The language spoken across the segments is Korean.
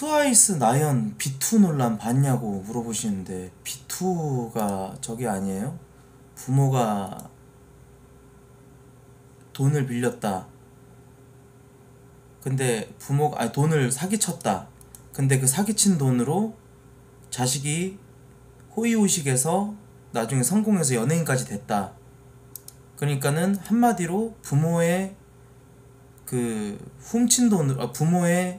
트와이스 나연 B2 논란 봤냐고 물어보시는데, B2가 저게 아니에요? 부모가 돈을 빌렸다. 근데 부모가 돈을 사기쳤다. 근데 그 사기친 돈으로 자식이 호의호식해서 나중에 성공해서 연예인까지 됐다. 그러니까는 한마디로 부모의 그 훔친 돈으로, 부모의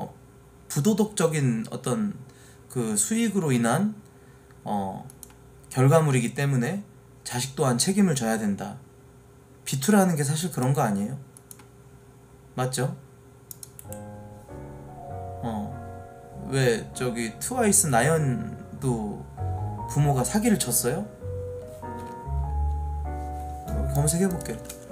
부도덕적인 어떤 그 수익으로 인한 결과물이기 때문에 자식 또한 책임을 져야 된다. 비투라는 게 사실 그런 거 아니에요? 맞죠? 왜 저기 트와이스 나연도 부모가 사기를 쳤어요? 검색해볼게.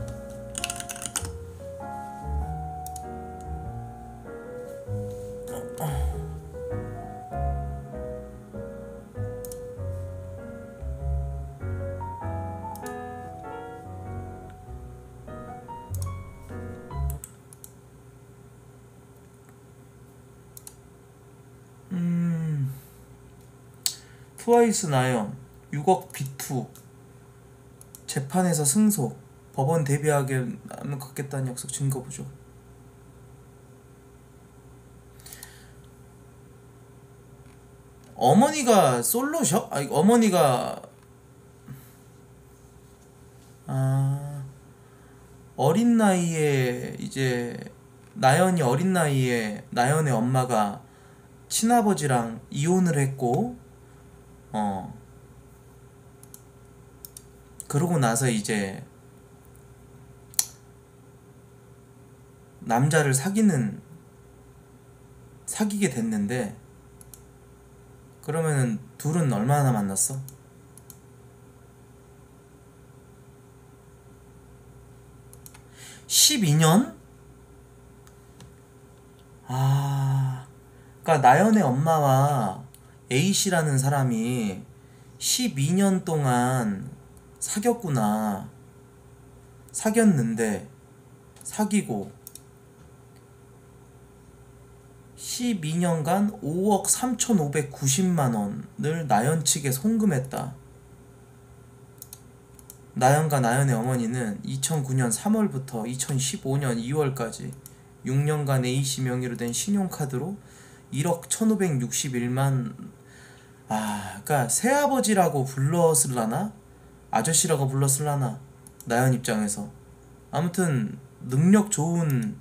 트와이스 나연 6억 B2 재판에서 승소, 법원 대비하게 갖겠다는 약속 증거 보죠. 어머니가 솔로셔? 아니, 어머니가 어린 나이에 이제 나연이 어린 나이에 나연의 엄마가 친아버지랑 이혼을 했고, 그러고 나서 이제 남자를 사귀게 됐는데, 그러면은 둘은 얼마나 만났어? (12년) 그러니까 나연의 엄마와 A씨라는 사람이 12년 동안 사귀었는데, 사귀고 12년간 5억 3,590만 원을 나연 측에 송금했다. 나연과 나연의 어머니는 2009년 3월부터 2015년 2월까지 6년간 A씨 명의로 된 신용카드로 1억 1,561만, 그러니까 새아버지라고 불렀을라나? 아저씨라고 불렀을라나? 나연 입장에서. 아무튼 능력 좋은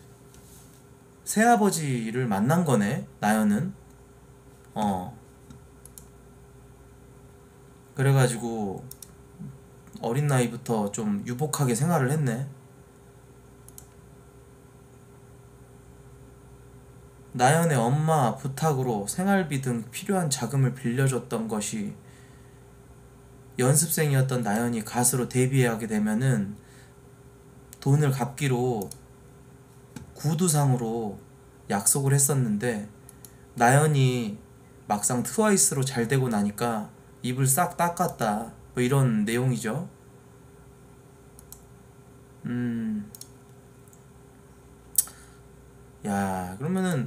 새아버지를 만난 거네, 나연은. 그래가지고 어린 나이부터 좀 유복하게 생활을 했네. 나연의 엄마 부탁으로 생활비 등 필요한 자금을 빌려줬던 것이, 연습생이었던 나연이 가수로 데뷔하게 되면은 돈을 갚기로 구두상으로 약속을 했었는데, 나연이 막상 트와이스로 잘 되고 나니까 입을 싹 닦았다, 뭐 이런 내용이죠. 야, 그러면은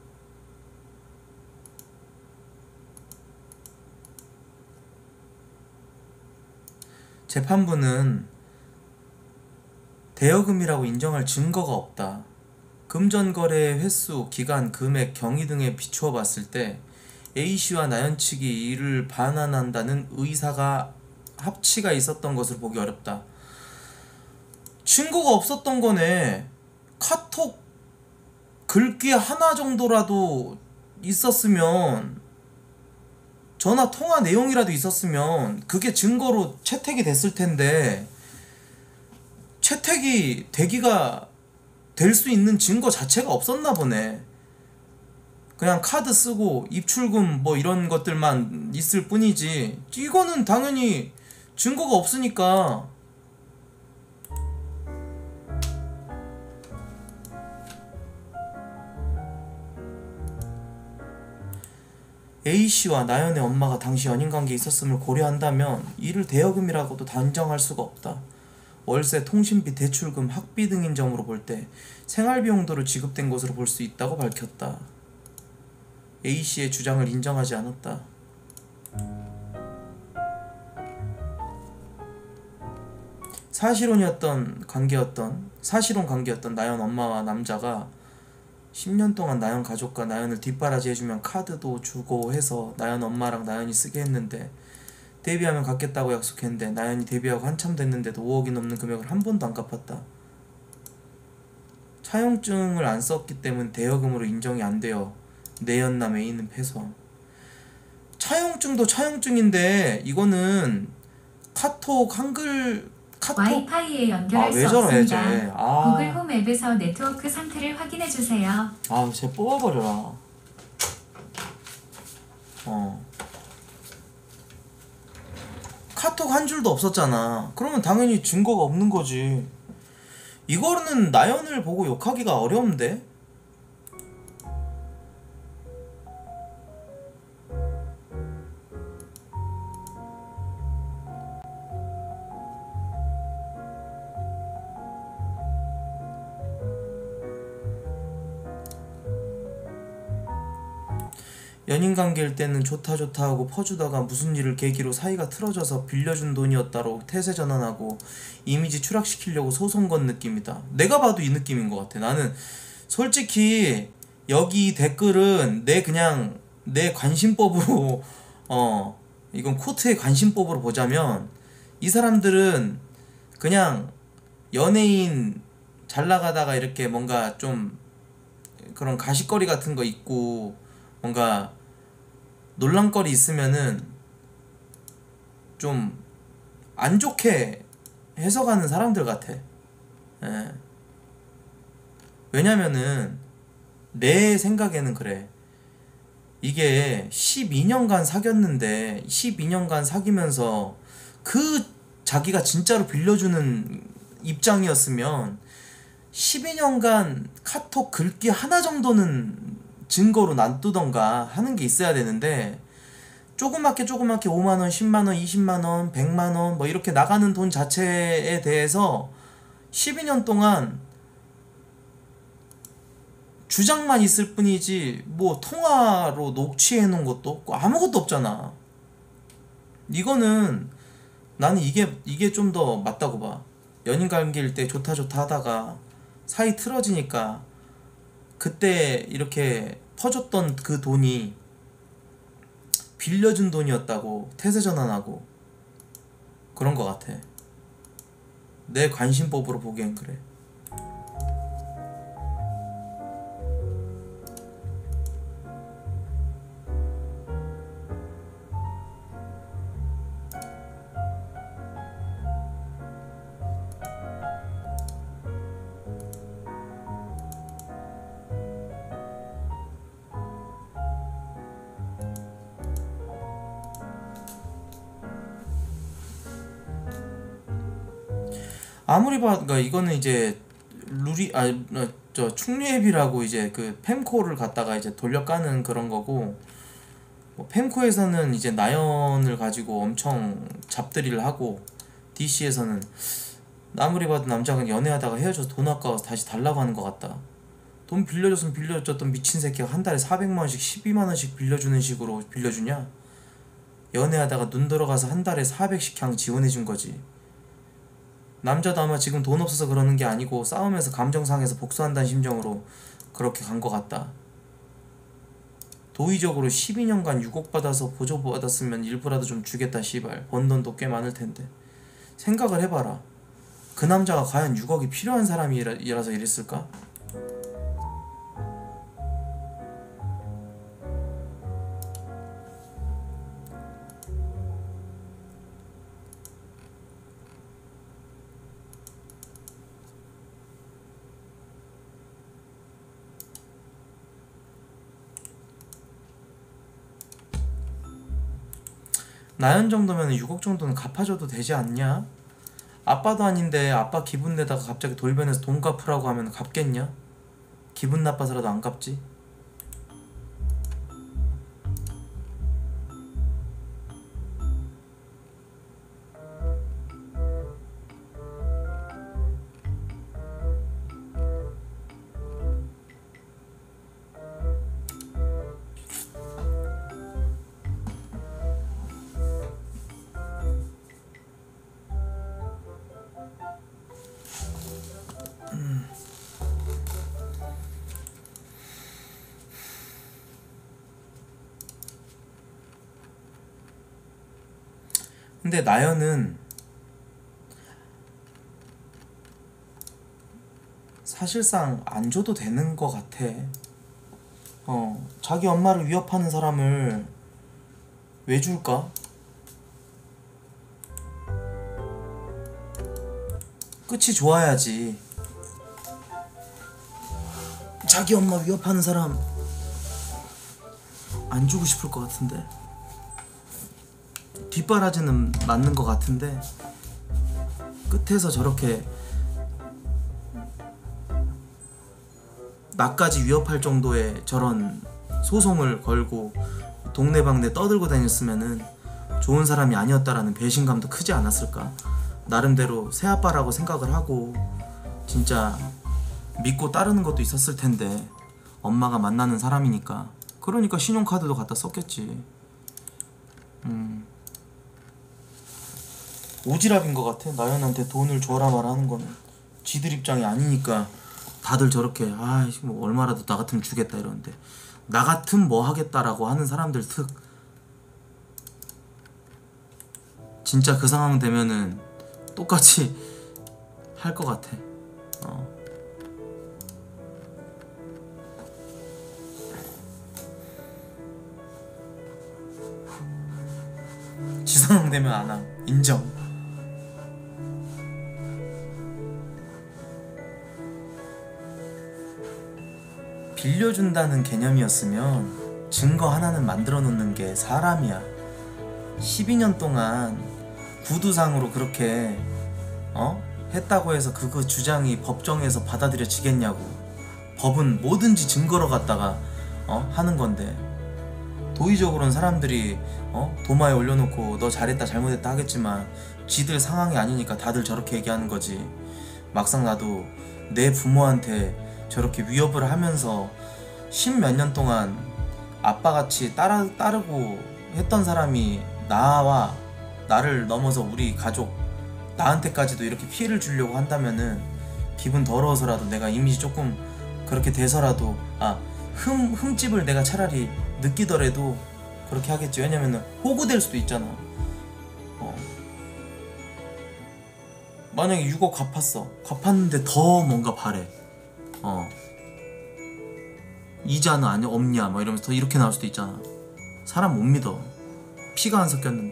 재판부는 대여금이라고 인정할 증거가 없다. 금전거래 횟수, 기간, 금액, 경위 등에 비추어 봤을 때 A씨와 나연 측이 이를 반환한다는 의사가 합치가 있었던 것으로 보기 어렵다. 증거가 없었던 거네. 카톡 글귀 하나 정도라도 있었으면, 전화 통화 내용이라도 있었으면 그게 증거로 채택이 됐을 텐데, 채택이 될 수 있는 증거 자체가 없었나 보네. 그냥 카드 쓰고 입출금 뭐 이런 것들만 있을 뿐이지, 이거는 당연히 증거가 없으니까. A씨와 나연의 엄마가 당시 연인관계에 있었음을 고려한다면 이를 대여금이라고도 단정할 수가 없다. 월세, 통신비, 대출금, 학비 등인 점으로 볼 때 생활비 용도로 지급된 것으로 볼 수 있다고 밝혔다. A씨의 주장을 인정하지 않았다. 사실혼 관계였던 나연 엄마와 남자가 10년 동안 나연 가족과 나연을 뒷바라지 해주면 카드도 주고 해서 나연 엄마랑 나연이 쓰게 했는데, 데뷔하면 갚겠다고 약속했는데 나연이 데뷔하고 한참 됐는데도 5억이 넘는 금액을 한 번도 안 갚았다. 차용증을 안 썼기 때문에 대여금으로 인정이 안 돼요. 내연남 A는 패소. 차용증도 차용증인데 이거는 카톡 한글 와이파이에 연결할 수 없습니다. 구글 홈 앱에서 네트워크 상태를 확인해 주세요. 쟤 뽑아버려라. 카톡 한 줄도 없었잖아. 그러면 당연히 증거가 없는 거지. 이거는 나연을 보고 욕하기가 어려운데? 연인관계일 때는 좋다 하고 퍼주다가 무슨 일을 계기로 사이가 틀어져서 빌려준 돈이었다로 태세 전환하고 이미지 추락시키려고 소송 건 느낌이다. 내가 봐도 이 느낌인 것 같아. 나는 솔직히 여기 댓글은 내 관심법으로 이건 코트의 관심법으로 보자면, 이 사람들은 그냥 연예인 잘 나가다가 이렇게 뭔가 좀 그런 가십거리 같은 거 있고 뭔가 논란거리 있으면은 좀 안 좋게 해석하는 사람들 같아. 예. 왜냐면은 내 생각에는 그래. 이게 12년간 사귀었는데 12년간 사귀면서 그 자기가 진짜로 빌려주는 입장이었으면 12년간 카톡 글귀 하나 정도는 증거로 놔두던가 하는 게 있어야 되는데, 조그맣게 5만원, 10만원, 20만원, 100만원 뭐 이렇게 나가는 돈 자체에 대해서 12년 동안 주장만 있을 뿐이지 뭐 통화로 녹취해 놓은 것도 없고 아무것도 없잖아. 이거는 나는 이게 좀 더 맞다고 봐. 연인 관계일 때 좋다 하다가 사이 틀어지니까 그때 이렇게 퍼줬던 그 돈이 빌려준 돈이었다고 태세 전환하고 그런 거 같아. 내 관심법으로 보기엔 그래. 아무리 봐도 그러니까 이거는 이제 충리앱이라고 이제 그 펜코를 갖다가 이제 돌려 까는 그런 거고, 뭐 펜코에서는 이제 나연을 가지고 엄청 잡들이를 하고, DC에서는 아무리 봐도 남자가 연애하다가 헤어져서 돈 아까워서 다시 달라고 하는 것 같다. 돈 빌려줬으면 빌려줬던 미친 새끼가 한 달에 400만원씩 12만원씩 빌려주는 식으로 빌려주냐? 연애하다가 눈 들어가서 한 달에 400씩 그냥 지원해준 거지. 남자도 아마 지금 돈 없어서 그러는 게 아니고 싸우면서 감정 상해서 복수한다는 심정으로 그렇게 간 것 같다. 도의적으로 12년간 6억 받아서 보조 받았으면 일부라도 좀 주겠다 씨발. 번 돈도 꽤 많을 텐데. 생각을 해봐라. 그 남자가 과연 6억이 필요한 사람이라서 이랬을까? 나연 정도면 6억 정도는 갚아줘도 되지 않냐? 아빠도 아닌데 아빠 기분 내다가 갑자기 돌변해서 돈 갚으라고 하면 갚겠냐? 기분 나빠서라도 안 갚지? 근데 나연은 사실상 안 줘도 되는 거 같아. 자기 엄마를 위협하는 사람을 왜 줄까? 끝이 좋아야지. 자기 엄마 위협하는 사람 안 주고 싶을 것 같은데. 뒷바라지는 맞는 것 같은데 끝에서 저렇게 나까지 위협할 정도의 저런 소송을 걸고 동네방네 떠들고 다녔으면은 좋은 사람이 아니었다라는 배신감도 크지 않았을까. 나름대로 새아빠라고 생각을 하고 진짜 믿고 따르는 것도 있었을 텐데 엄마가 만나는 사람이니까. 그러니까 신용카드도 갖다 썼겠지. 오지랖인 것 같아. 나연한테 돈을 줘라 말아 하는 거는. 지들 입장이 아니니까 다들 저렇게 뭐 얼마라도 나 같으면 주겠다 이러는데, 나 같으면 뭐 하겠다라고 하는 사람들 특 진짜 그 상황 되면은 똑같이 할 것 같아. 지상황 되면 안 함. 인정. 빌려준다는 개념이었으면 증거 하나는 만들어 놓는 게 사람이야. 12년 동안 구두상으로 그렇게 했다고 해서 그거 주장이 법정에서 받아들여지겠냐고. 법은 뭐든지 증거로 갖다가 하는 건데, 도의적으로는 사람들이 도마에 올려놓고 너 잘했다 잘못했다 하겠지만 지들 상황이 아니니까 다들 저렇게 얘기하는 거지. 막상 나도 내 부모한테 저렇게 위협을 하면서 십몇 년 동안 아빠같이 따르고 했던 사람이 나와 나를 넘어서 우리 가족 나한테까지도 이렇게 피해를 주려고 한다면은 기분 더러워서라도 내가 이미지 조금 그렇게 돼서라도 흠집을 내가 차라리 느끼더라도 그렇게 하겠지. 왜냐면은 호구될 수도 있잖아. 만약에 6억 갚았는데 더 뭔가 바래. 이자는 아니 없냐 막 이러면서 더 이렇게 나올 수도 있잖아. 사람 못 믿어. 피가 안 섞였는데.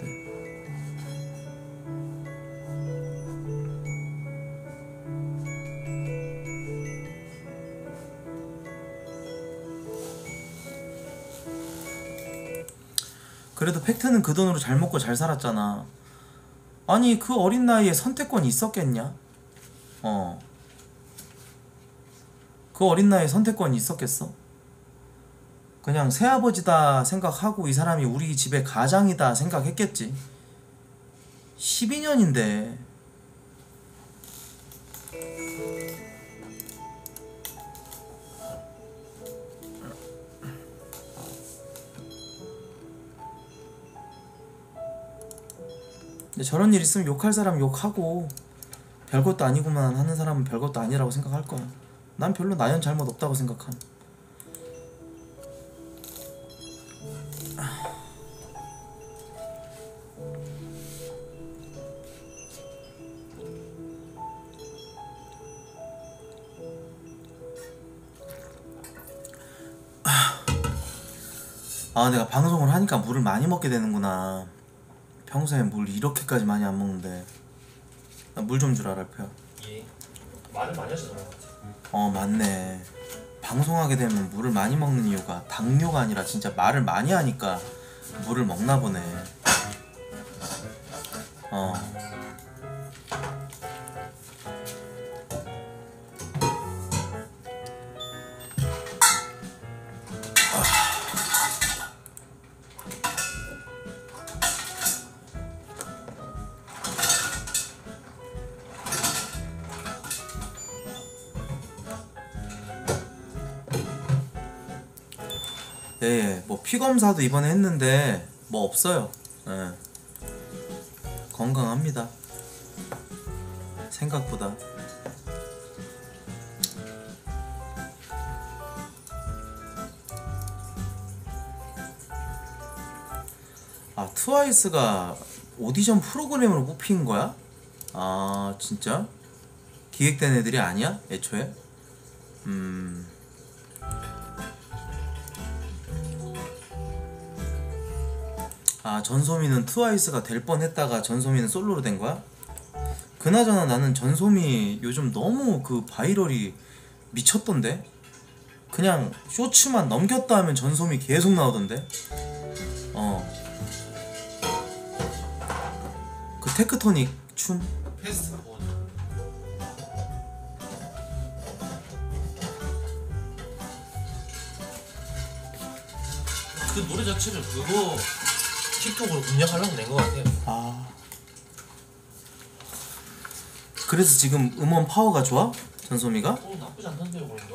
그래도 팩트는 그 돈으로 잘 먹고 잘 살았잖아. 아니 그 어린 나이에 선택권이 있었겠냐? 그 어린 나이에 선택권이 있었겠어? 그냥 새아버지다 생각하고 이 사람이 우리 집의 가장이다 생각했겠지. 12년인데. 근데 저런 일 있으면 욕할 사람 욕하고 별것도 아니구만 하는 사람은 별것도 아니라고 생각할 거야. 난 별로 나연 잘못 없다고 생각함. 내가 방송을 하니까 물을 많이 먹게 되는구나. 평소에 물 이렇게까지 많이 안 먹는데. 나 물 좀 주라 랄프야. 예. 말을 많이 하시더라. 맞네. 방송하게 되면 물을 많이 먹는 이유가 당뇨가 아니라 진짜 말을 많이 하니까 물을 먹나 보네. 네, 뭐 피검사도 이번에 했는데 뭐 없어요. 네. 건강합니다. 생각보다. 트와이스가 오디션 프로그램으로 뽑힌 거야? 아 진짜? 기획된 애들이 아니야? 애초에? 아 전소미는 트와이스가 될 뻔했다가 전소미는 솔로로 된 거야? 그나저나 나는 전소미 요즘 너무 그 바이럴이 미쳤던데? 그냥 쇼츠만 넘겼다 하면 전소미 계속 나오던데? 그 테크토닉 춤? 패스트 본. 그 노래 자체를 그거 틱톡으로 공략하려고 낸 것 같아요. 아 그래서 지금 음원 파워가 좋아? 전소미가? 나쁘지 않던데요, 그런가?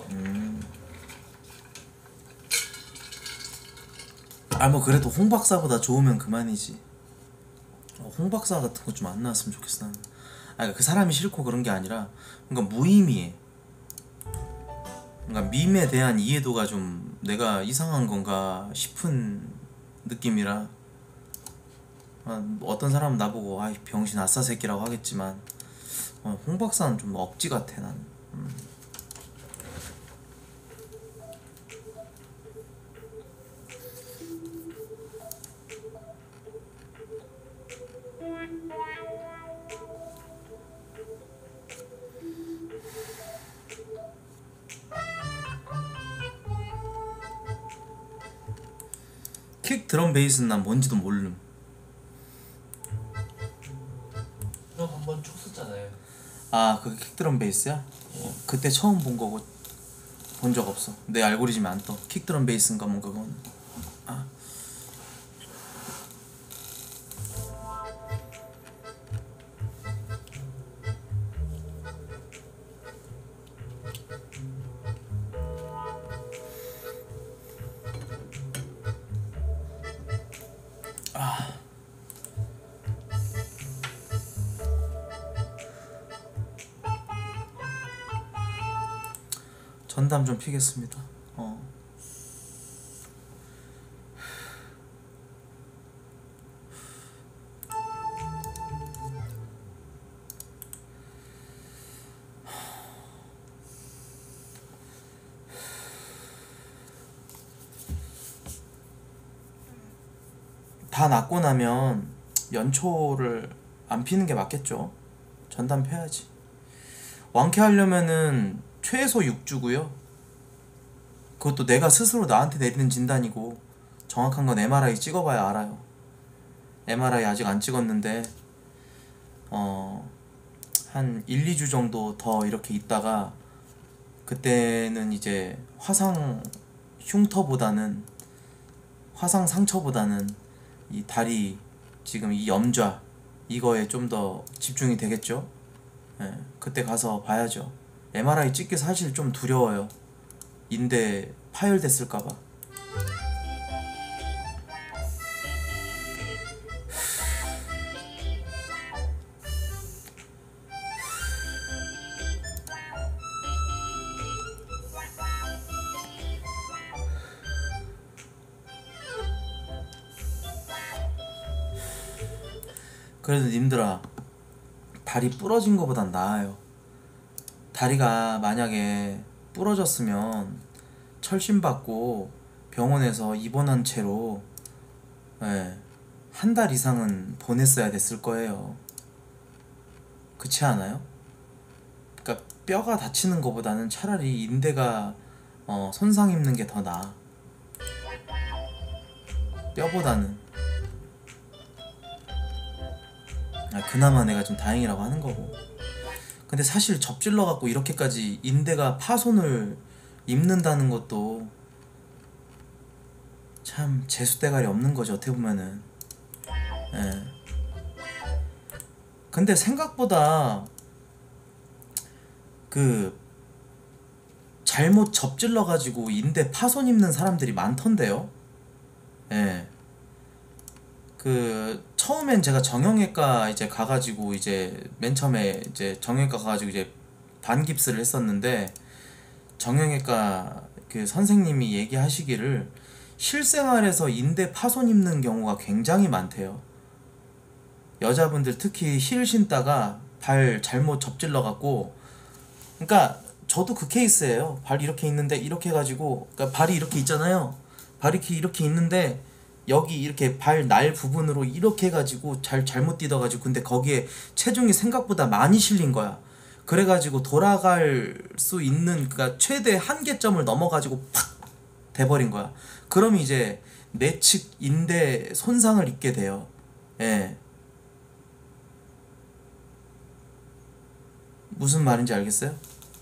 아 뭐 그래도 홍 박사보다 좋으면 그만이지. 홍 박사 같은 거 좀 안 나왔으면 좋겠어 나는. 아 그러니까 그 사람이 싫고 그런 게 아니라 그러니까 무의미해. 그러니까 밈에 대한 이해도가 좀 내가 이상한 건가 싶은 느낌이라. 어떤 사람은 나보고 아이 병신 아싸 새끼라고 하겠지만 홍 박사는 좀 억지 같아 난. 킥 드럼 베이스는 난 뭔지도 모름. 형 한번 쭉 썼잖아요. 아 그게 킥 드럼 베이스야? 그때 처음 본 거고 본 적 없어. 내 알고리즘에 안 떠. 킥 드럼 베이스인가 뭔가 그건. 아 전담 좀 피겠습니다. 다 낫고 나면 연초를 안 피는 게 맞겠죠. 전담 펴야지. 완쾌하려면은 최소 6주고요. 그것도 내가 스스로 나한테 내리는 진단이고 정확한 건 MRI 찍어봐야 알아요. MRI 아직 안 찍었는데 한 1, 2주 정도 더 이렇게 있다가 그때는 이제 화상 흉터보다는 화상 상처보다는 이 다리 지금 이 염좌 이거에 좀 더 집중이 되겠죠. 예, 그때 가서 봐야죠. MRI 찍기 사실 좀 두려워요. 인대 파열됐을까봐. 그래도 님들아 다리 부러진 거보단 나아요. 다리가 만약에 부러졌으면 철심받고 병원에서 입원한 채로 한 달 이상은 보냈어야 됐을 거예요. 그렇지 않아요? 그러니까 뼈가 다치는 거보다는 차라리 인대가 손상 입는 게 더 나아. 뼈보다는. 그나마 내가 좀 다행이라고 하는 거고. 근데 사실 접질러 갖고 이렇게까지 인대가 파손을 입는다는 것도 참 재수대가리 없는 거죠 어떻게 보면은. 예. 근데 생각보다 그 잘못 접질러 가지고 인대 파손 입는 사람들이 많던데요. 예. 그 처음엔 제가 정형외과 이제 가가지고 이제 맨 처음에 이제 정형외과 가가지고 이제 반깁스를 했었는데 정형외과 그 선생님이 얘기하시기를 실생활에서 인대 파손 입는 경우가 굉장히 많대요. 여자분들 특히 힐 신다가 발 잘못 접질러 갖고, 그러니까 저도 그 케이스예요. 발 이렇게 있는데 이렇게 해가지고, 그러니까 발이 이렇게 있잖아요. 발이 이렇게 있는데 여기 이렇게 발 날 부분으로 이렇게 해가지고 잘못 뛰어가지고, 근데 거기에 체중이 생각보다 많이 실린 거야. 그래가지고 돌아갈 수 있는, 그러니까 최대 한계점을 넘어가지고 팍 돼버린 거야. 그럼 이제 내측 인대 손상을 입게 돼요. 예. 무슨 말인지 알겠어요?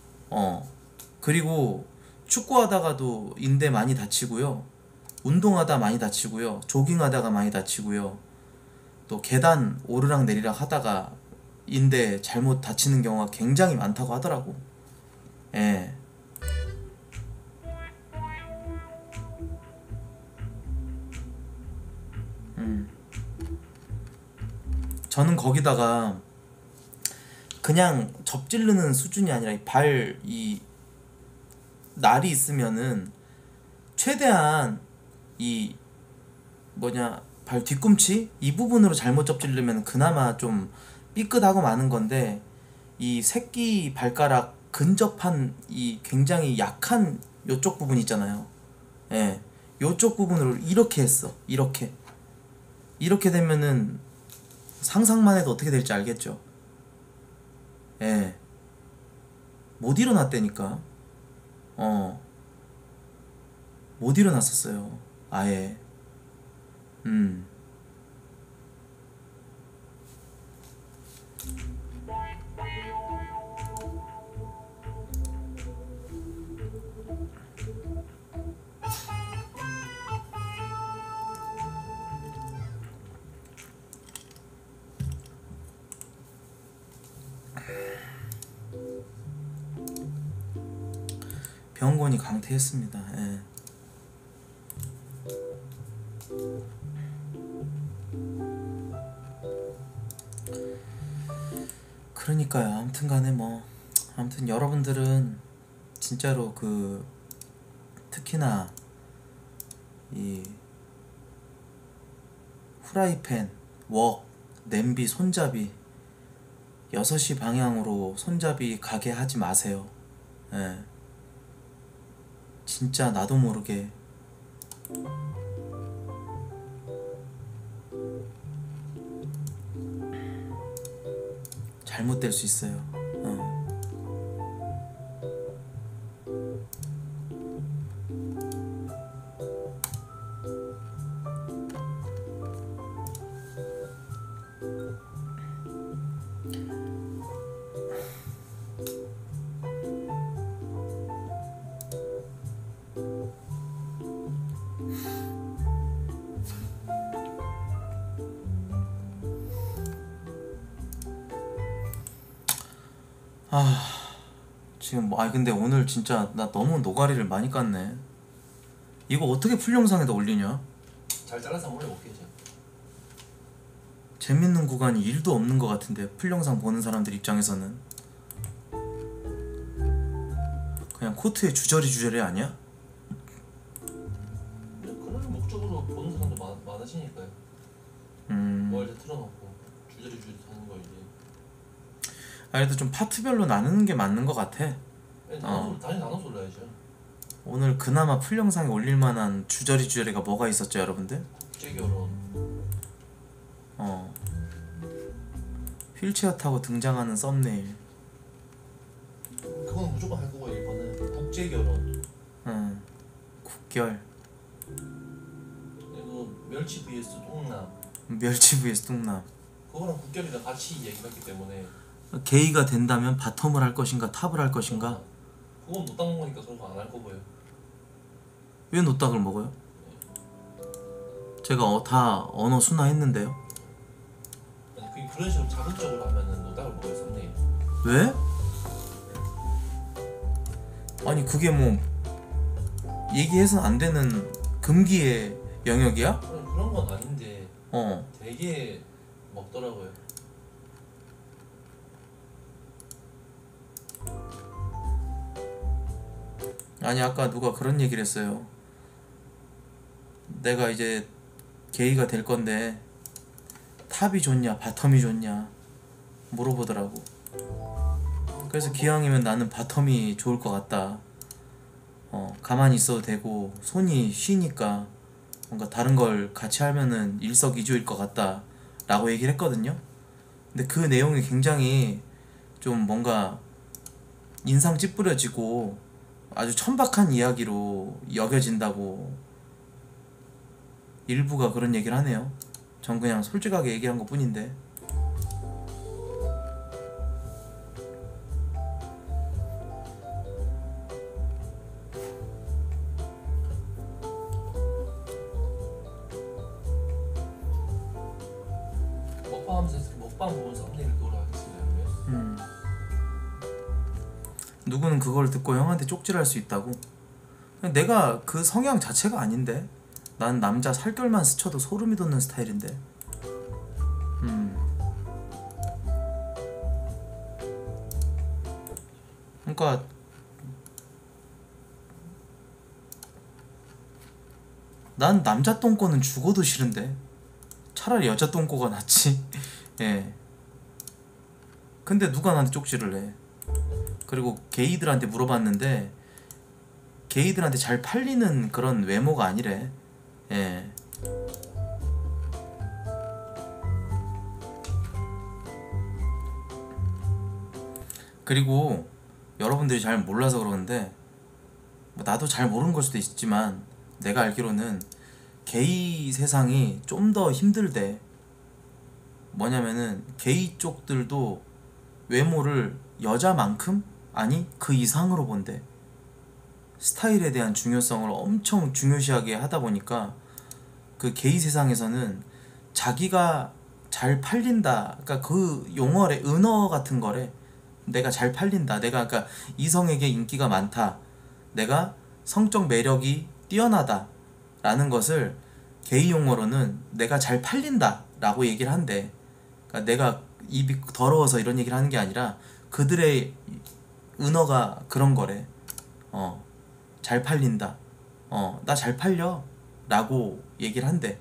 그리고 축구하다가도 인대 많이 다치고요. 운동하다 많이 다치고요. 조깅하다가 많이 다치고요. 또 계단 오르락 내리락 하다가 인대 잘못 다치는 경우가 굉장히 많다고 하더라고. 예. 저는 거기다가 그냥 접질르는 수준이 아니라 이 날이 있으면은 최대한 이 발 뒤꿈치 이 부분으로 잘못 접질르면 그나마 좀 삐끗하고 마는 건데, 이 새끼 발가락 근접한 이 굉장히 약한 요쪽 부분 있잖아요. 예, 요쪽 부분으로 이렇게 했어. 이렇게 되면은 상상만 해도 어떻게 될지 알겠죠. 예, 못 일어났다니까. 못 일어났었어요 아예. 병원이 강퇴했습니다. 예. 그러니까요. 아무튼 간에 아무튼 여러분들은 진짜로 특히나 이 후라이팬, 웍, 냄비, 손잡이 6시 방향으로 손잡이 가게 하지 마세요. 예. 진짜 나도 모르게 잘못될 수 있어요. 지금 근데 오늘 진짜 나 너무 노가리를 많이 깠네. 이거 어떻게 풀 영상에다 올리냐? 잘 잘라서 한번 올려볼게요. 재밌는 구간이 1도 없는 것 같은데, 풀 영상 보는 사람들 입장에서는 그냥 코트에 주저리 아니야? 그런 목적으로 보는 사람도 많으시니까요. 뭐 이제 틀어놓고 주저리 하는 거 이제. 그래도 좀 파트별로 나누는 게 맞는 것 같아. 다시 나눠서 올려야죠. 오늘 그나마 풀 영상에 올릴만한 주저리가 뭐가 있었죠, 여러분들? 국제결혼. 휠체어 타고 등장하는 썸네일. 그건 무조건 할 거고, 이번은 국제결혼. 국결. 그리고 멸치 vs 똥남. 멸치 vs 똥남. 그거랑 국결이랑 같이 얘기했기 때문에. 게이가 된다면 바텀을 할 것인가 탑을 할 것인가? 그건 노딱 먹으니까 저거 안 할 거고요. 왜 노딱을 먹어요? 제가 다 언어 순화했는데요. 아니 그런 식으로 자극적으로 하면은 노딱을 먹어요, 썸네일. 왜? 아니 그게 얘기해서는 안 되는 금기의 영역이야? 그런 건 아닌데 어. 되게 먹더라고요. 아니 아까 누가 그런 얘기를 했어요. 내가 이제 게이가 될 건데 탑이 좋냐 바텀이 좋냐 물어보더라고. 그래서 기왕이면 나는 바텀이 좋을 것 같다. 가만히 있어도 되고 손이 쉬니까 뭔가 다른 걸 같이 하면은 일석이조일 것 같다 라고 얘기를 했거든요. 근데 그 내용이 굉장히 좀 뭔가 인상 찌푸려지고 아주 천박한 이야기로 여겨진다고 일부가 그런 얘기를 하네요. 전 그냥 솔직하게 얘기한 것 뿐인데. 먹방 보면서 썸네일 노래 하겠습니다. 누구는 그걸 듣고 형한테 쪽지를 할 수 있다고? 내가 그 성향 자체가 아닌데. 난 남자 살결만 스쳐도 소름이 돋는 스타일인데. 그러니까 난 남자 똥꼬는 죽어도 싫은데 차라리 여자 똥꼬가 낫지. 예. 근데 누가 나한테 쪽지를 해. 그리고 게이들한테 물어봤는데 게이들한테 잘 팔리는 그런 외모가 아니래. 예. 그리고 여러분들이 잘 몰라서 그러는데 뭐 나도 잘 모르는 걸 수도 있지만 내가 알기로는 게이 세상이 좀 더 힘들대. 뭐냐면은 게이 쪽들도 외모를 여자만큼? 아니 그 이상으로 본대. 스타일에 대한 중요성을 엄청 중요시하게 하다 보니까 그 게이 세상에서는 자기가 잘 팔린다, 그러니까 그 용어래, 은어 같은 거래. 내가 잘 팔린다, 내가 그러니까 이성에게 인기가 많다, 내가 성적 매력이 뛰어나다 라는 것을 게이 용어로는 내가 잘 팔린다 라고 얘기를 한대. 그러니까 내가 입이 더러워서 이런 얘기를 하는 게 아니라 그들의 은어가 그런 거래. 잘 팔린다, 나 잘 팔려 라고 얘기를 한대.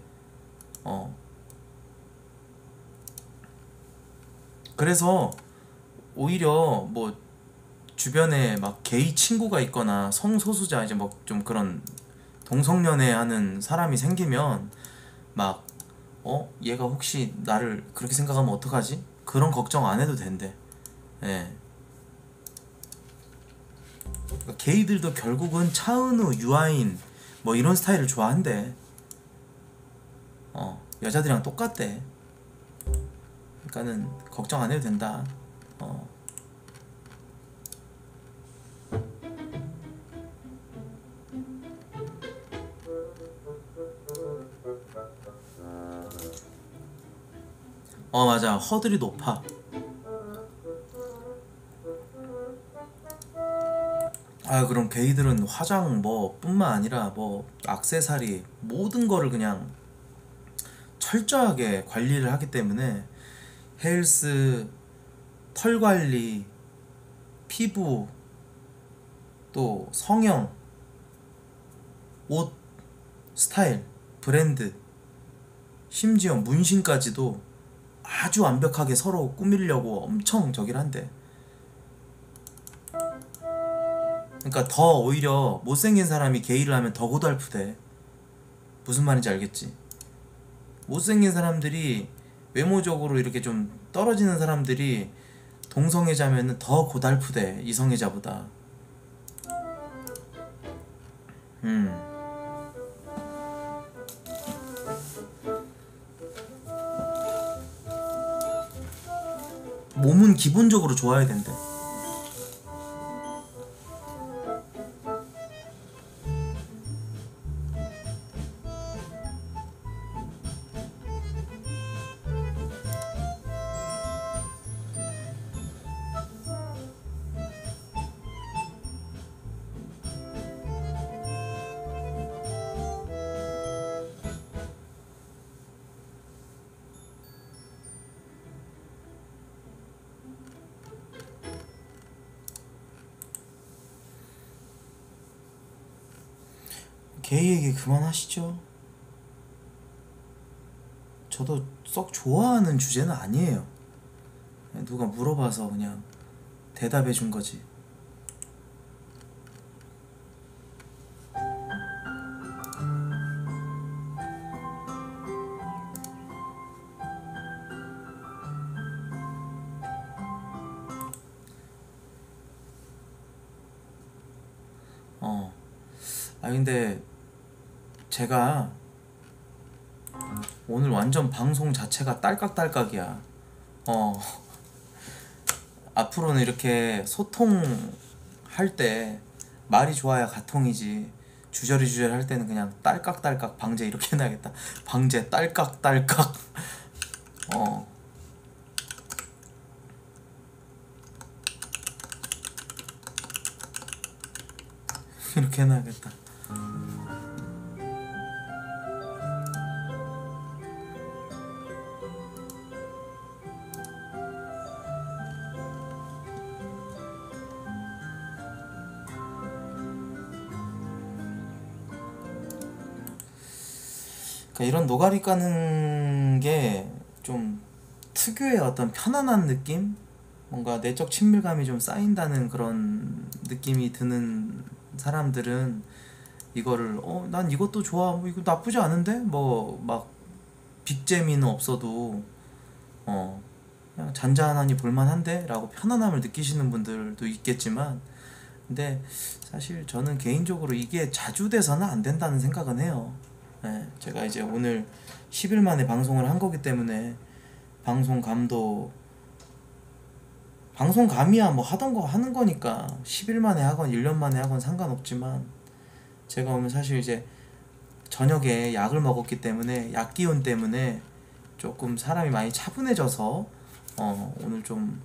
그래서 오히려 뭐 주변에 막 게이 친구가 있거나 성소수자, 이제 뭐 좀 그런 동성연애 하는 사람이 생기면 막 얘가 혹시 나를 그렇게 생각하면 어떡하지? 그런 걱정 안 해도 된대. 예. 그러니까 게이들도 결국은 차은우, 유아인 뭐 이런 스타일을 좋아한대. 여자들이랑 똑같대. 그러니까는 걱정 안 해도 된다. 맞아, 허들이 높아. 그럼 게이들은 화장 뭐 뿐만 아니라 뭐 액세서리 모든 거를 그냥 철저하게 관리를 하기 때문에 헬스, 털 관리, 피부, 또 성형, 옷, 스타일, 브랜드, 심지어 문신까지도 아주 완벽하게 서로 꾸미려고 엄청 저기를 한대. 그러니까 더 오히려 못생긴 사람이 게이를 하면 더 고달프대. 무슨 말인지 알겠지? 못생긴 사람들이, 외모적으로 이렇게 좀 떨어지는 사람들이 동성애자면은 더 고달프대, 이성애자보다. 몸은 기본적으로 좋아야 된대. 게이 얘기 그만하시죠. 저도 썩 좋아하는 주제는 아니에요. 누가 물어봐서 그냥 대답해 준 거지. 근데 제가 오늘 완전 방송 자체가 딸깍딸깍이야. 앞으로는 이렇게 소통할 때 말이 좋아야 가통이지, 주저리 할 때는 그냥 딸깍딸깍 방제 이렇게 해놔야겠다. 방제 딸깍딸깍. 이렇게 해놔야겠다. 이런 노가리 까는 게 좀 특유의 어떤 편안한 느낌? 뭔가 내적 친밀감이 좀 쌓인다는 그런 느낌이 드는 사람들은 이거를 난 이것도 좋아, 뭐 이거 나쁘지 않은데? 뭐 막 빅재미는 없어도 그냥 잔잔하니 볼만한데? 라고 편안함을 느끼시는 분들도 있겠지만, 근데 사실 저는 개인적으로 이게 자주 돼서는 안 된다는 생각은 해요. 제가 이제 오늘 10일 만에 방송을 한 거기 때문에 방송감이야 뭐 하던 거 하는 거니까 10일 만에 하건 1년 만에 하건 상관없지만, 제가 오늘 사실 이제 저녁에 약을 먹었기 때문에 약 기운 때문에 조금 사람이 많이 차분해져서 오늘 좀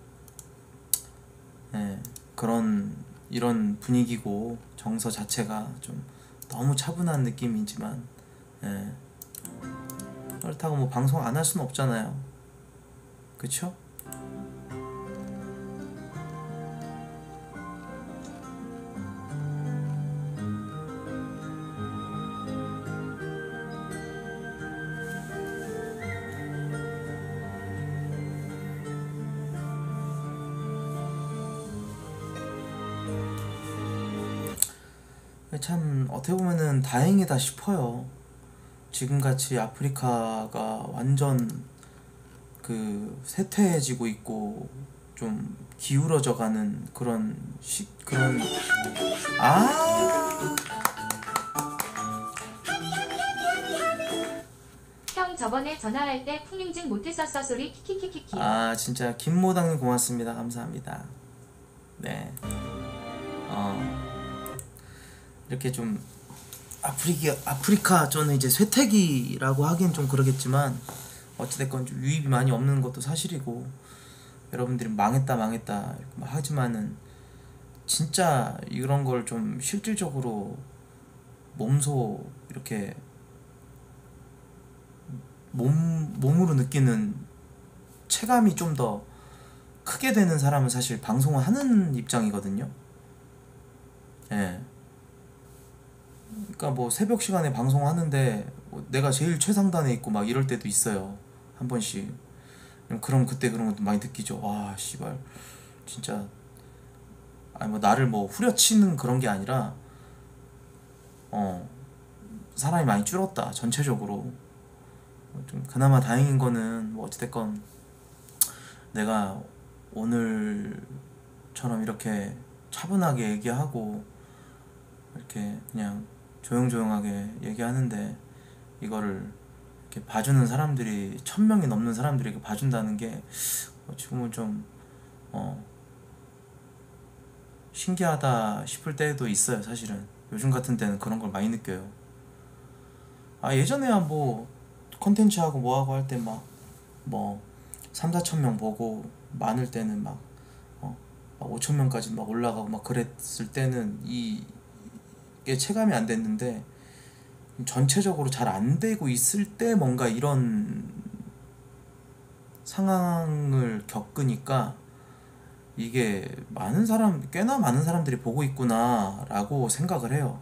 이런 분위기고 정서 자체가 좀 너무 차분한 느낌이지만, 그렇다고 뭐 방송 안 할 수는 없잖아요. 그쵸? 참 어떻게 보면은 다행이다 싶어요. 지금같이 아프리카가 완전 쇠퇴해지고 있고 좀 기울어져가는 그런 형 저번에 전화할 때 풍림증 못했었어 소리 키키키키키. 진짜 김모당님 고맙습니다. 감사합니다. 네. 이렇게 좀 아프리카 저는 이제 쇠퇴기라고 하기엔 좀 그러겠지만, 어찌됐건 좀 유입이 많이 없는 것도 사실이고, 여러분들이 망했다 이렇게 막 하지만은 진짜 이런 걸 좀 실질적으로 몸소 이렇게 몸으로 느끼는 체감이 좀 더 크게 되는 사람은 사실 방송을 하는 입장이거든요. 그러니까 뭐 새벽 시간에 방송하는데 내가 제일 최상단에 있고 막 이럴 때도 있어요. 한 번씩. 그럼 그때 그런 것도 많이 느끼죠. 와 씨발 진짜 뭐 나를 뭐 후려치는 그런 게 아니라 사람이 많이 줄었다 전체적으로. 좀 그나마 다행인 거는 뭐 어찌됐건 내가 오늘처럼 이렇게 차분하게 얘기하고 이렇게 그냥 조용조용하게 얘기하는데, 이거를 이렇게 봐주는 사람들이 1000명이 넘는 사람들이 이렇게 봐준다는 게 지금은 좀 신기하다 싶을 때도 있어요. 사실은 요즘 같은 때는 그런 걸 많이 느껴요. 예전에야 뭐 컨텐츠 하고 뭐 하고 할 때 막 뭐 3,4천명 보고 많을 때는 막 5천명까지 막 올라가고 막 그랬을 때는 이게 체감이 안 됐는데, 전체적으로 잘 안 되고 있을 때 뭔가 이런 상황을 겪으니까 이게 꽤나 많은 사람들이 보고 있구나 라고 생각을 해요.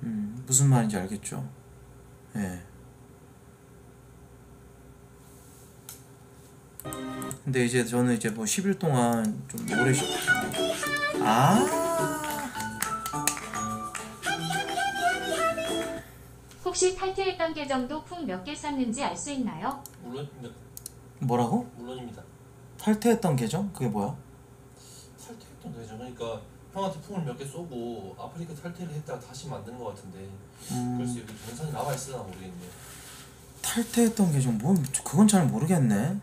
무슨 말인지 알겠죠? 예. 근데 이제 저는 이제 뭐 10일 동안 좀 오래 혹시 탈퇴했던 계정도 풍 몇 개 샀는지 알 수 있나요? 물론 뭐라고? 물론입니다. 탈퇴했던 계정? 그게 뭐야? 탈퇴했던 계정 그러니까 형한테 풍을 몇 개 쏘고 아프리카 탈퇴를 했다가 다시 만든 것 같은데 그래서 여기 동영상이 남아 있으나 모르겠네요. 탈퇴했던 계정 그건 잘 모르겠네.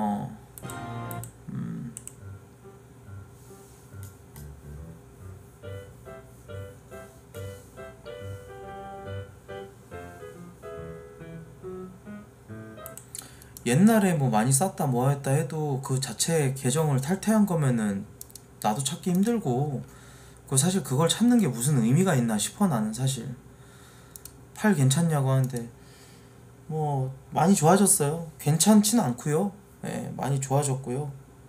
옛날에 뭐 많이 쌌다 뭐 했다 해도 그 자체 계정을 탈퇴한 거면은 나도 찾기 힘들고 사실 그걸 찾는 게 무슨 의미가 있나 싶어. 나는 사실 팔 괜찮냐고 하는데 뭐 많이 좋아졌어요. 괜찮진 않고요. 예, 많이 좋아졌고요.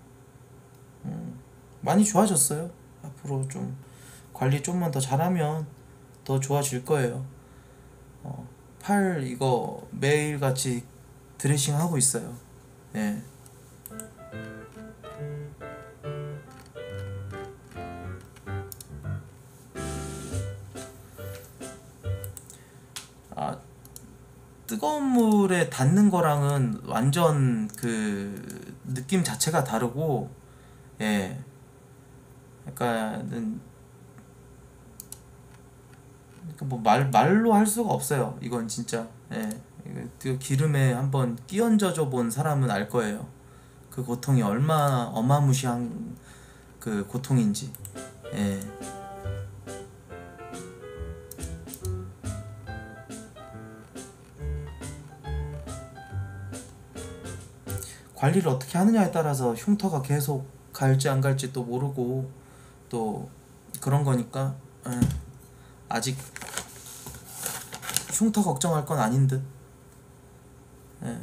많이 좋아졌어요. 앞으로 좀 관리 좀만 더 잘하면 더 좋아질 거예요. 팔 이거 매일같이 드레싱 하고 있어요. 예. 뜨거운 물에 닿는 거랑은 완전 그 느낌 자체가 다르고, 예. 약간은 뭐 말로 할 수가 없어요. 이건 진짜. 예. 그 기름에 한번 끼얹어져 본 사람은 알 거예요. 그 고통이 얼마나 어마무시한 그 고통인지. 예. 관리를 어떻게 하느냐에 따라서 흉터가 계속 갈지 안 갈지 또 모르고 또 그런 거니까 아직 흉터 걱정할 건 아닌 듯. 예.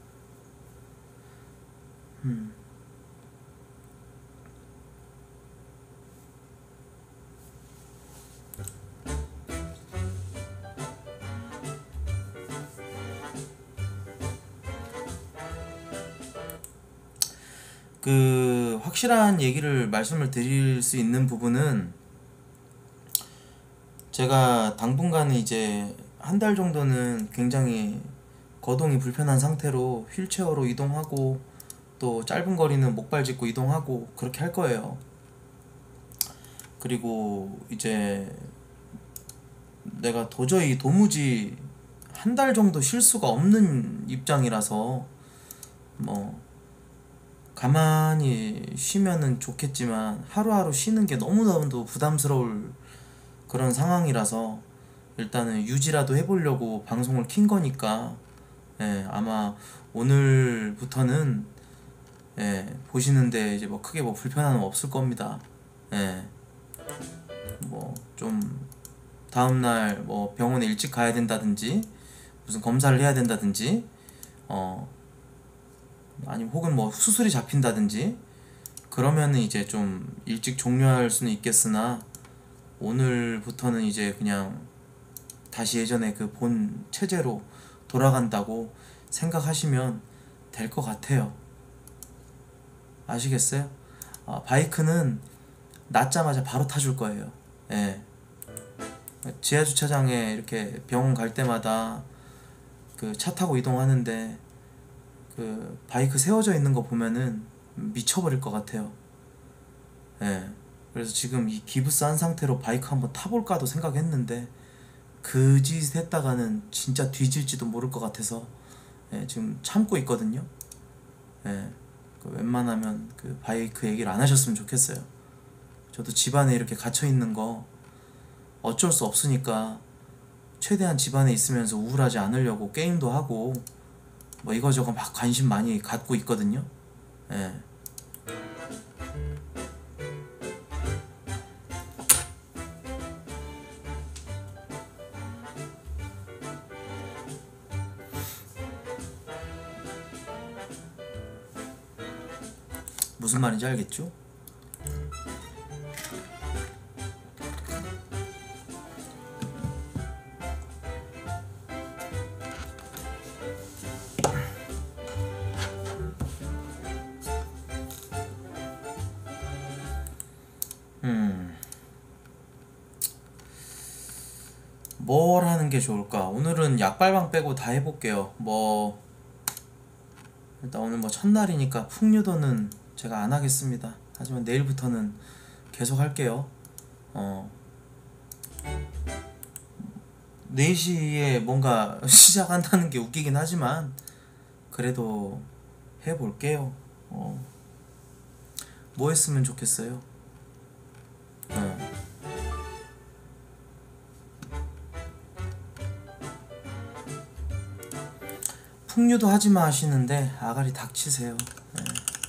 그 확실한 얘기를 말씀을 드릴 수 있는 부분은 제가 당분간은 이제 한 달 정도는 굉장히 거동이 불편한 상태로 휠체어로 이동하고 또 짧은 거리는 목발 짚고 이동하고 그렇게 할 거예요. 그리고 이제 내가 도무지 한 달 정도 쉴 수가 없는 입장이라서 뭐 가만히 쉬면은 좋겠지만 하루하루 쉬는 게 너무너무 부담스러울 그런 상황이라서 일단은 유지라도 해보려고 방송을 킨 거니까, 예, 아마 오늘부터는, 예, 보시는데 이제 뭐 크게 뭐 불편함은 없을 겁니다. 예, 뭐 좀 다음날 뭐 병원에 일찍 가야 된다든지 무슨 검사를 해야 된다든지 아니면 혹은 뭐 수술이 잡힌다든지 그러면은 이제 좀 일찍 종료할 수는 있겠으나 오늘부터는 이제 그냥 다시 예전에 그 본 체제로 돌아간다고 생각하시면 될 것 같아요. 아시겠어요? 바이크는 낳자마자 바로 타줄 거예요. 예. 지하주차장에 이렇게 병원 갈 때마다 그 차 타고 이동하는데 그 바이크 세워져 있는 거 보면은 미쳐버릴 것 같아요. 예. 그래서 지금 이 기부스 한 상태로 바이크 한번 타볼까도 생각했는데 그 짓 했다가는 진짜 뒤질지도 모를 것 같아서, 예, 지금 참고 있거든요. 예. 그 웬만하면 그 바이크 얘기를 안 하셨으면 좋겠어요. 저도 집안에 이렇게 갇혀 있는 거 어쩔 수 없으니까 최대한 집안에 있으면서 우울하지 않으려고 게임도 하고 뭐 이거저거 막 관심 많이 갖고 있거든요. 예. 무슨 말인지 알겠죠? 뭘 하는 게 좋을까? 오늘은 약발방 빼고 다 해볼게요. 뭐 일단 오늘 뭐 첫날이니까 풍류도는 제가 안 하겠습니다. 하지만 내일부터는 계속 할게요. 4시에 뭔가 시작한다는 게 웃기긴 하지만 그래도 해볼게요. 뭐 했으면 좋겠어요? 풍류도 하지마 하시는데 아가리 닥치세요. 네.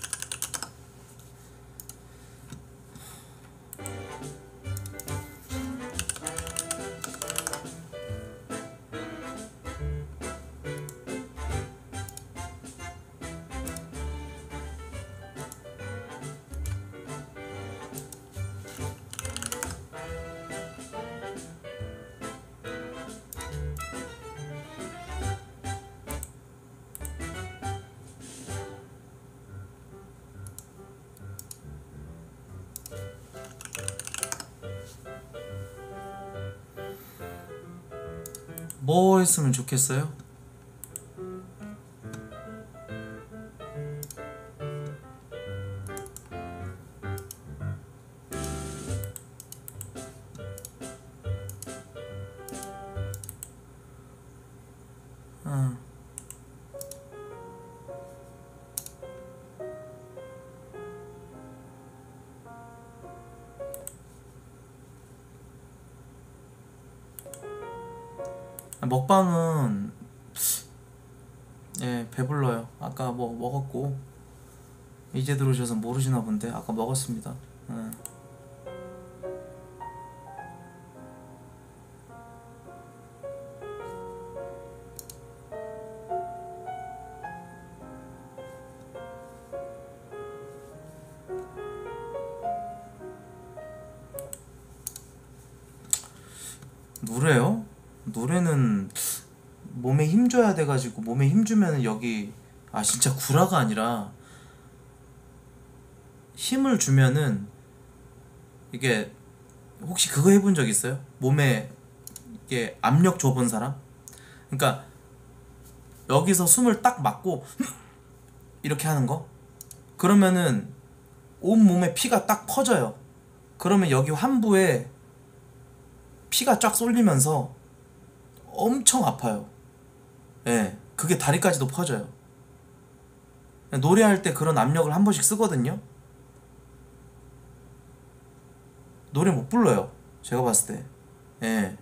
뭐 했으면 좋겠어요? 먹방은 예 배불러요. 아까 뭐 먹었고 이제 들어오셔서 모르시나 본데 아까 먹었습니다. 예. 노래요? 노래는 몸에 힘 줘야 돼가지고 몸에 힘 주면은 여기 진짜 구라가 아니라 힘을 주면은 이게 혹시 그거 해본 적 있어요? 몸에 이게 압력 줘본 사람? 그러니까 여기서 숨을 딱 막고 이렇게 하는 거? 그러면은 온 몸에 피가 딱 퍼져요. 그러면 여기 환부에 피가 쫙 쏠리면서 엄청 아파요. 예, 그게 다리까지도 퍼져요. 노래할 때 그런 압력을 한 번씩 쓰거든요. 노래 못 불러요. 제가 봤을 때. 예.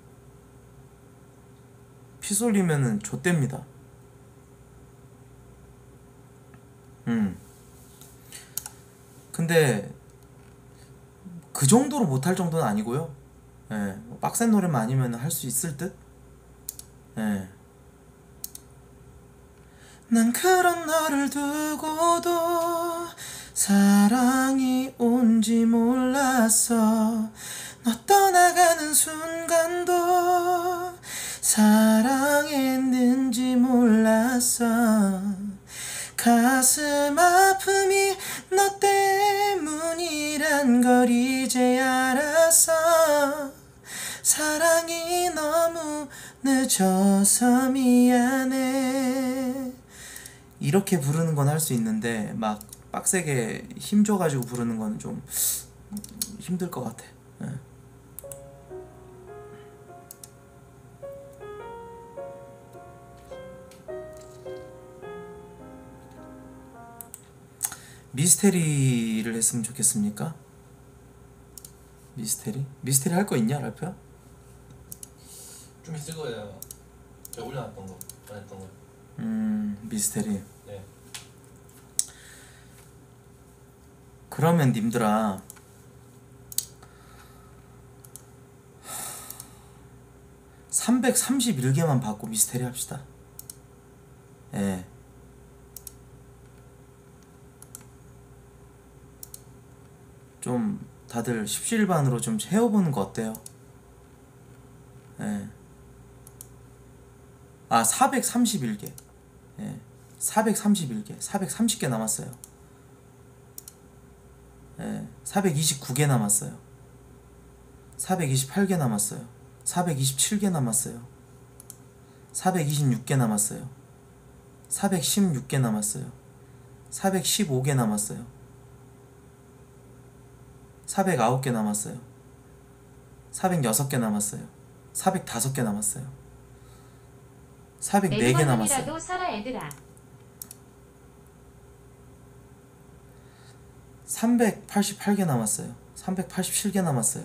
피 쏠리면은 좆됩니다. 근데 그 정도로 못할 정도는 아니고요. 예, 빡센 노래만 아니면 할 수 있을 듯? 예. 난 그런 너를 두고도 사랑이 온지 몰랐어. 너 떠나가는 순간도 사랑했는지 몰랐어. 가슴 아픔이 너 때문이란 걸 이제 알았어. 사랑이 너무 늦어서 미안해. 이렇게 부르는 건 할 수 있는데 막 빡세게 힘줘가지고 부르는 건 좀 힘들 것 같아. 예. 미스테리를 했으면 좋겠습니까? 미스테리? 미스테리 할 거 있냐, 랄프야? 좀 있을 거예요. 제가 올려놨던 거, 안 했던 거. 미스테리. 네. 그러면 님들아 331개만 받고 미스테리 합시다. 예. 좀 다들 십시일반으로 좀 채워보는 거 어때요? 예. 431개. 예. 431개. 430개 남았어요. 예. 429개 남았어요. 428개 남았어요. 427개 남았어요. 426개 남았어요. 416개 남았어요. 415개 남았어요. 409개 남았어요. 406개 남았어요. 405개 남았어요. 404개 남았어요. 애드만이라도 살아 애들아. 388개 남았어요. 387개 남았어요.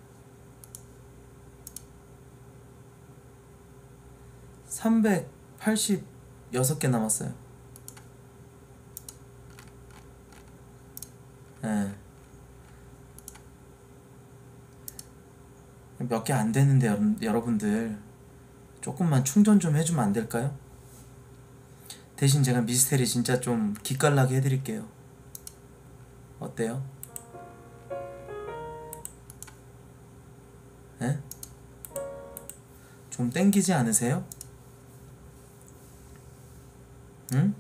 386개 남았어요. 예. 몇 개 안 되는데 여러분들 조금만 충전 좀 해주면 안 될까요? 대신 제가 미스테리 진짜 좀 기깔나게 해드릴게요. 어때요? 예? 좀 땡기지 않으세요? 응?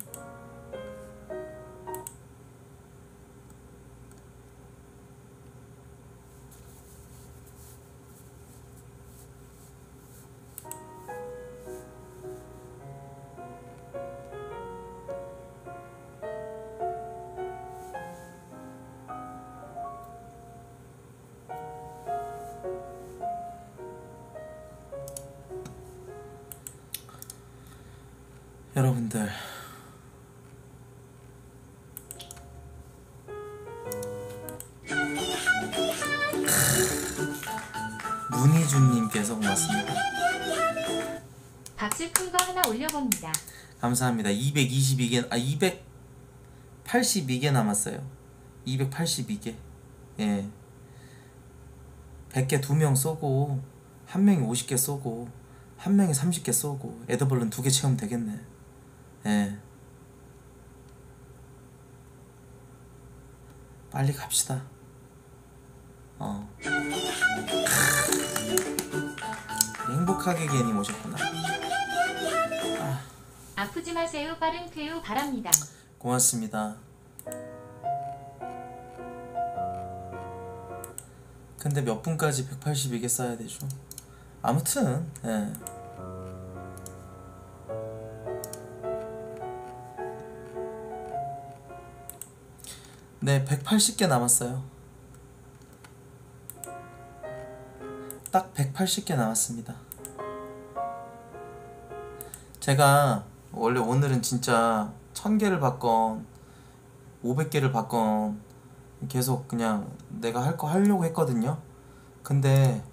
여러분들 문희준님께서 고맙습니다. 박스 큰 거 하나 올려봅니다. 감사합니다. 222개 282개 남았어요. 282개. 예. 100개 2명 쏘고 한 명이 50개 쏘고 한 명이 30개 쏘고 에더벌룬 2개 채우면 되겠네. 예. 빨리 갑시다. 행복하게 괜히 오셨구나. 아프지 마세요. 빠른 쾌유 바랍니다. 고맙습니다. 근데 몇 분까지 182개 써야 되죠? 아무튼 예. 네, 180개 남았어요. 딱 180개 남았습니다. 제가 원래 오늘은 진짜 1000개를 받건 500개를 받건 계속 그냥 내가 할 거 하려고 했거든요. 근데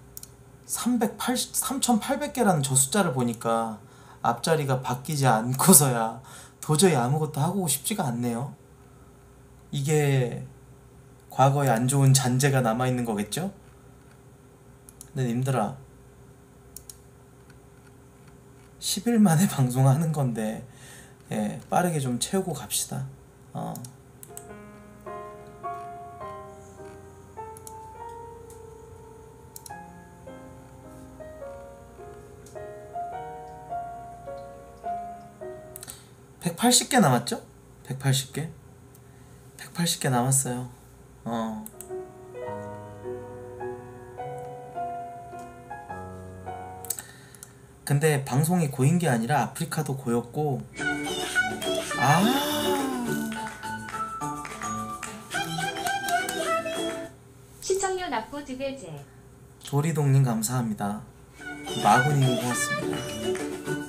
3800개라는 저 숫자를 보니까 앞자리가 바뀌지 않고서야 도저히 아무것도 하고 싶지가 않네요. 이게 과거에 안 좋은 잔재가 남아있는 거겠죠? 근데 님들아 10일 만에 방송하는 건데 예, 빠르게 좀 채우고 갑시다. 180개 남았죠? 180개? 180개 남았어요. 근데 방송이 고인 게 아니라 아프리카도 고였고 시청료 납부 드글제. 도리동님 감사합니다. 마구님 고맙습니다.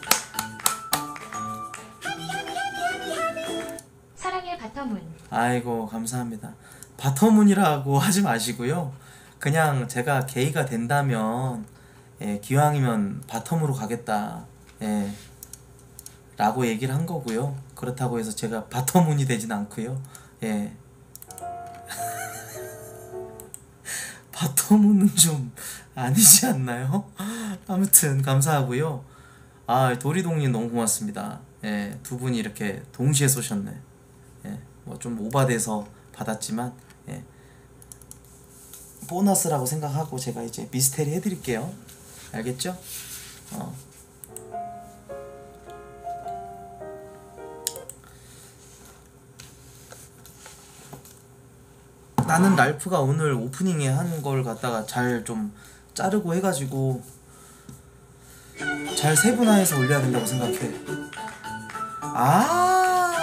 사랑의 바텀문. 아이고 감사합니다. 바텀문이라고 하지 마시고요. 그냥 제가 게이가 된다면 예, 기왕이면 바텀으로 가겠다 예, 라고 얘기를 한 거고요. 그렇다고 해서 제가 바텀문이 되진 않고요. 예. 바텀문은 좀 아니지 않나요? 아무튼 감사하고요. 도리동님 너무 고맙습니다. 예, 두 분이 이렇게 동시에 쏘셨네. 예, 뭐 좀 오바돼서 받았지만 예, 보너스라고 생각하고 제가 이제 미스테리 해드릴게요. 알겠죠? 나는 랄프가 오늘 오프닝에 한 걸 갖다가 잘 좀 자르고 해가지고 잘 세분화해서 올려야 된다고 생각해. 아,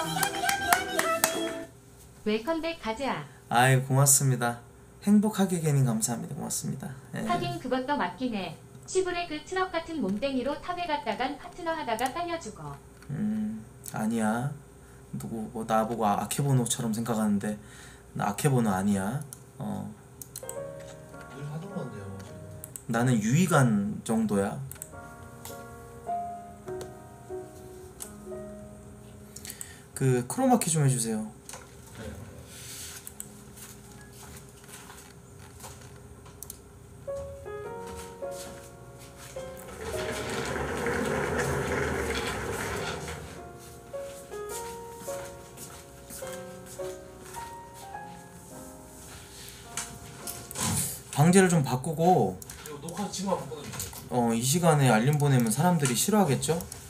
웰컴백 가즈아. 아이 고맙습니다. 행복하게 개님 감사합니다. 고맙습니다. 예. 하긴 그것도 맞긴 해. 시부레 그 트럭 같은 몸뚱이로 탑에 갔다간 파트너 하다가 딸려 죽어. 아니야. 누구 뭐 나보고 아케보노처럼 생각하는데 나 아케보노 아니야. 늘 하던 건데요. 지금. 나는 유희관 정도야. 그 크로마키 좀 해주세요. 방제를 좀 바꾸고 이거 녹화 지금 한번 꺼내주세요. 이 시간에 알림 보내면 사람들이 싫어하겠죠?